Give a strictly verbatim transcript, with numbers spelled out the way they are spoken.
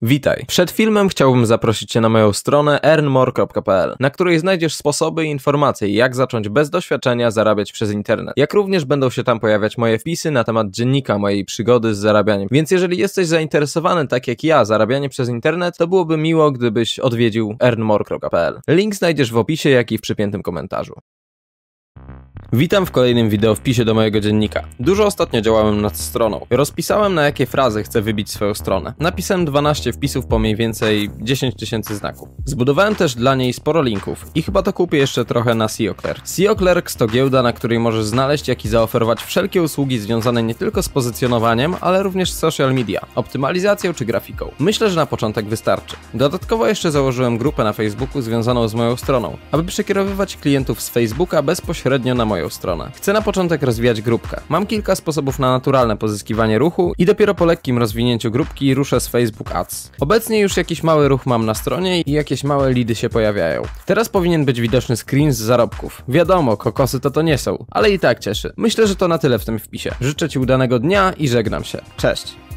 Witaj. Przed filmem chciałbym zaprosić Cię na moją stronę earn more kropka p l, na której znajdziesz sposoby i informacje, jak zacząć bez doświadczenia zarabiać przez internet. Jak również będą się tam pojawiać moje wpisy na temat dziennika mojej przygody z zarabianiem. Więc jeżeli jesteś zainteresowany tak jak ja zarabianiem przez internet, to byłoby miło, gdybyś odwiedził earn more kropka p l. Link znajdziesz w opisie, jak i w przypiętym komentarzu. Witam w kolejnym wideo wpisie do mojego dziennika. Dużo ostatnio działałem nad stroną. Rozpisałem, na jakie frazy chcę wybić swoją stronę. Napisałem dwanaście wpisów po mniej więcej dziesięć tysięcy znaków. Zbudowałem też dla niej sporo linków i chyba to kupię jeszcze trochę na S E O Clerks. S E O Clerks to giełda, na której możesz znaleźć, jak i zaoferować wszelkie usługi związane nie tylko z pozycjonowaniem, ale również z social media, optymalizacją czy grafiką. Myślę, że na początek wystarczy. Dodatkowo jeszcze założyłem grupę na Facebooku związaną z moją stroną, aby przekierowywać klientów z Facebooka bezpośrednio na moją stronę. Chcę na początek rozwijać grupkę. Mam kilka sposobów na naturalne pozyskiwanie ruchu i dopiero po lekkim rozwinięciu grupki ruszę z Facebook Ads. Obecnie już jakiś mały ruch mam na stronie i jakieś małe lidy się pojawiają. Teraz powinien być widoczny screen z zarobków. Wiadomo, kokosy to to nie są, ale i tak cieszy. Myślę, że to na tyle w tym wpisie. Życzę Ci udanego dnia i żegnam się. Cześć!